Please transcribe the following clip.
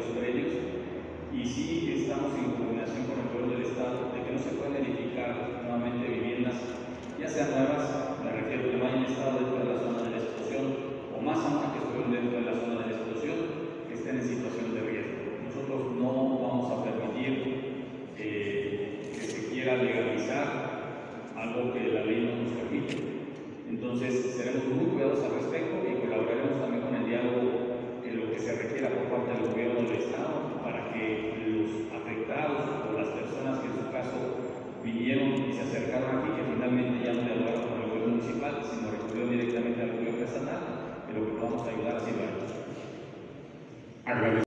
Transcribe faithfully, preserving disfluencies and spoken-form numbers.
los predios, y sí estamos en coordinación con el gobierno del estado de que no se pueden edificar nuevamente viviendas, ya sean nuevas, me refiero que no hayan estado dentro de la zona de la explosión, o más aún que estuvieron dentro de la zona de la explosión, que estén en situación de riesgo. Nosotros no vamos a permitir eh, que se quiera legalizar algo que la ley no nos permite. Entonces seremos muy cuidadosos al respecto y colaboraremos también con el diálogo en lo que se requiera por parte del gobierno del estado para que los afectados o las personas que en su caso vinieron y se acercaron aquí, que finalmente ya no dialogaron con el gobierno municipal, sino recurrieron directamente al gobierno estatal, que lo que podamos ayudar así lo haremos.